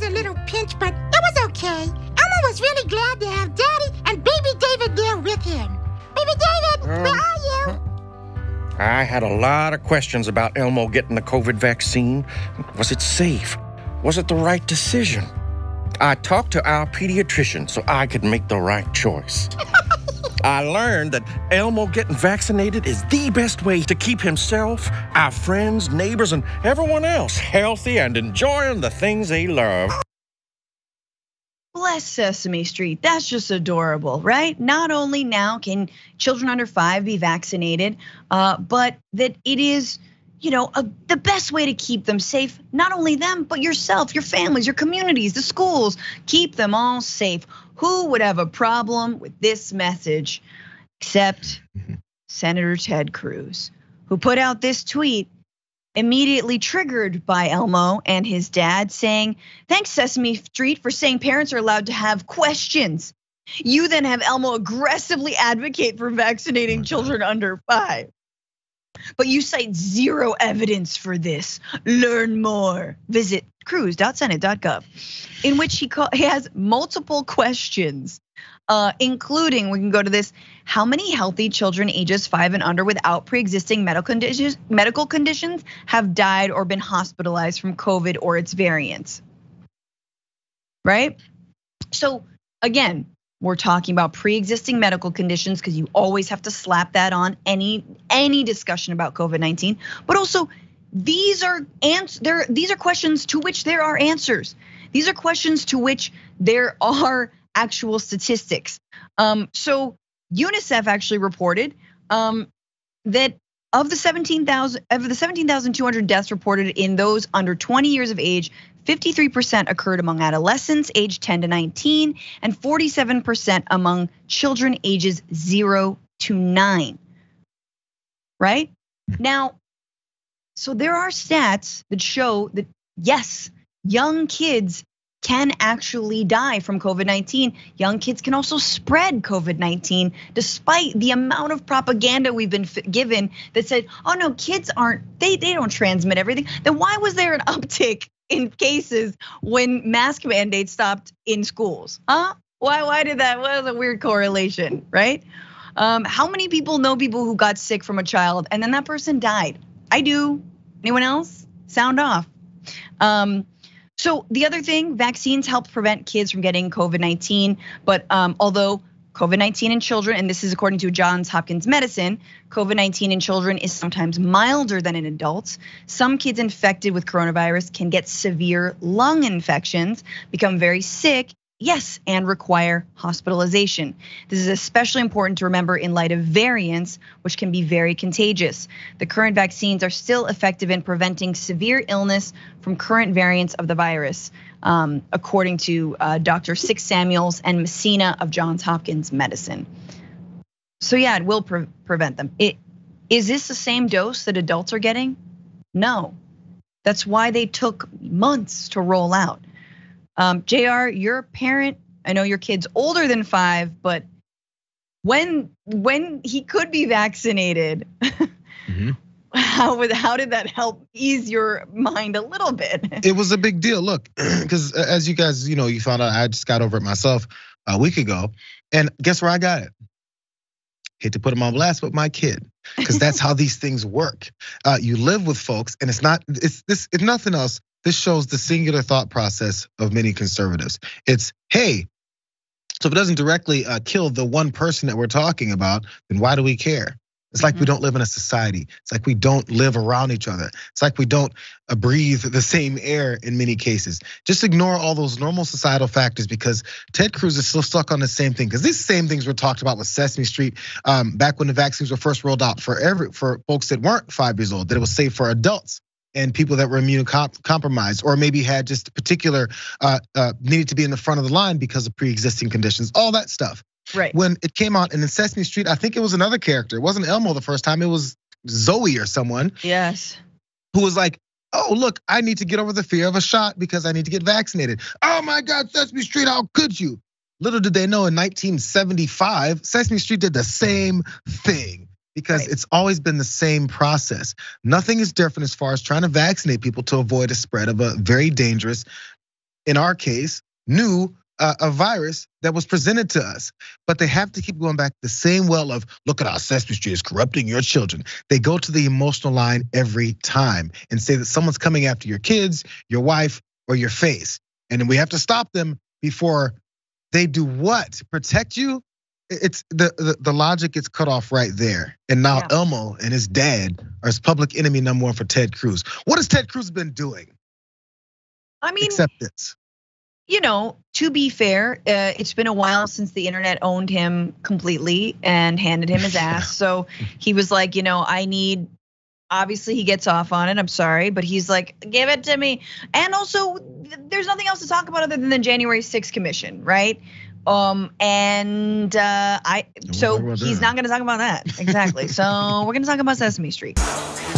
was a little pinch, but it was okay. Elmo was really glad to have Daddy and Baby David there with him. Baby David, where are you? I had a lot of questions about Elmo getting the COVID vaccine. Was it safe? Was it the right decision? I talked to our pediatrician so I could make the right choice. I learned that Elmo getting vaccinated is the best way to keep himself, our friends, neighbors, and everyone else healthy and enjoying the things they love. Bless Sesame Street, that's just adorable, right? Not only now can children under 5 be vaccinated, but that it is, the best way to keep them safe, not only them, but yourself, your families, your communities, the schools, keep them all safe. Who would have a problem with this message except Senator Ted Cruz, who put out this tweet immediately triggered by Elmo and his dad saying, "Thanks Sesame Street for saying parents are allowed to have questions." You then have Elmo aggressively advocate for vaccinating children under 5. But you cite zero evidence for this. Learn more. Visit cruz.senate.gov, in which he has multiple questions, including, we can go to this, how many healthy children ages 5 and under without pre-existing medical conditions have died or been hospitalized from COVID or its variants, right? So again, we're talking about pre-existing medical conditions because you always have to slap that on any discussion about COVID-19. But also, these are questions to which there are answers. These are questions to which there are actual statistics. So UNICEF actually reported that of the 17,200 deaths reported in those under 20 years of age, 53% occurred among adolescents aged 10 to 19, and 47% among children ages 0 to 9. Right? Now, so there are stats that show that yes, young kids can actually die from COVID-19. Young kids can also spread COVID-19 despite the amount of propaganda we've been given that said, oh no, kids they don't transmit everything. Then why was there an uptick in cases when mask mandates stopped in schools? Why did that? What was a weird correlation, right? How many people know people who got sick from a child and then that person died? I do. Anyone else? Sound off. So the other thing, vaccines help prevent kids from getting COVID-19, but although COVID-19 in children, and this is according to Johns Hopkins Medicine, COVID-19 in children is sometimes milder than in adults. Some kids infected with coronavirus can get severe lung infections, become very sick, yes, and require hospitalization. This is especially important to remember in light of variants, which can be very contagious. The current vaccines are still effective in preventing severe illness from current variants of the virus, according to Dr. Six Samuels and Messina of Johns Hopkins Medicine. So yeah, it will prevent them. Is this the same dose that adults are getting? No, that's why they took months to roll out. Jayar, you're a parent. I know your kid's older than 5, but when he could be vaccinated, how did that help ease your mind a little bit? It was a big deal. Look, because as you guys, you found out, I just got over it myself a week ago, and guess where I got it? Hate to put him on blast, but my kid, because that's how these things work. You live with folks, and it's nothing else. This shows the singular thought process of many conservatives. It's, hey, so if it doesn't directly kill the one person that we're talking about, then why do we care? It's like we don't live in a society. It's like we don't live around each other. It's like we don't breathe the same air in many cases. Just ignore all those normal societal factors because Ted Cruz is still stuck on the same thing. Because these same things were talked about with Sesame Street back when the vaccines were first rolled out for folks that weren't 5 years old, that it was safe for adults and people that were immunocompromised or maybe had just particular, needed to be in the front of the line because of pre-existing conditions, all that stuff. Right. When it came out and in Sesame Street, I think it was another character. It wasn't Elmo the first time, it was Zoe or someone. Yes. Who was like, oh, look, I need to get over the fear of a shot because I need to get vaccinated. Oh my God, Sesame Street, how could you? Little did they know in 1975, Sesame Street did the same thing. Because it's always been the same process. Nothing is different as far as trying to vaccinate people to avoid a spread of a very dangerous in our case, new a virus that was presented to us. But they have to keep going back the same well of, look at how Sesame Street is corrupting your children. They go to the emotional line every time and say that someone's coming after your kids, your wife, or your face. And then we have to stop them before they do what? Protect you? It's the logic gets cut off right there. And now Elmo and his dad are his public enemy #1 for Ted Cruz. What has Ted Cruz been doing? I mean, except this. To be fair, it's been a while since the internet owned him completely and handed him his ass. So he was like, I need, obviously he gets off on it, I'm sorry, but he's like, give it to me. And also, there's nothing else to talk about other than the January 6th commission, right? So he's not gonna talk about that, exactly. So we're gonna talk about Sesame Street.